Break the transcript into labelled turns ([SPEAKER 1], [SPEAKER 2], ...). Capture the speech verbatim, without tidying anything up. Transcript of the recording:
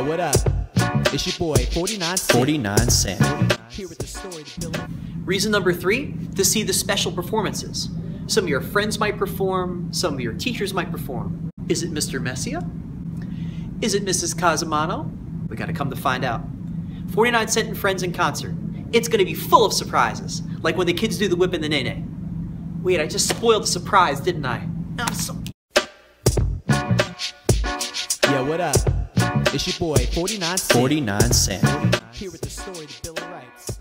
[SPEAKER 1] Yo, what up? It's your boy, forty-nine Cent.
[SPEAKER 2] forty-nine Cent.
[SPEAKER 1] Here with the story to Bill.
[SPEAKER 3] Reason number three, to see the special performances. Some of your friends might perform, some of your teachers might perform. Is it Mister Messia? Is it Missus Casamano? We gotta come to find out. forty-nine Cent and Friends in concert. It's gonna be full of surprises, like when the kids do the whip and the nae-nae. Wait, I just spoiled the surprise, didn't I? I'm so...
[SPEAKER 1] Yo, what up? It's your boy, forty-nine Cent.
[SPEAKER 2] forty-nine Cent.
[SPEAKER 1] Here with the story to Bill of Rights.